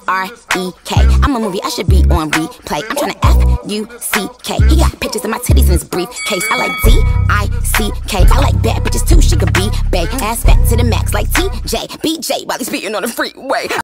R-E-K. I'm a movie, I should be on replay. I'm tryna F-U-C-K. He got pictures of my titties in his briefcase. I like D-I-C-K. I like bad bitches too, she could be bae. Ass fat to the max like T-J, B-J while he's speeding on the freeway.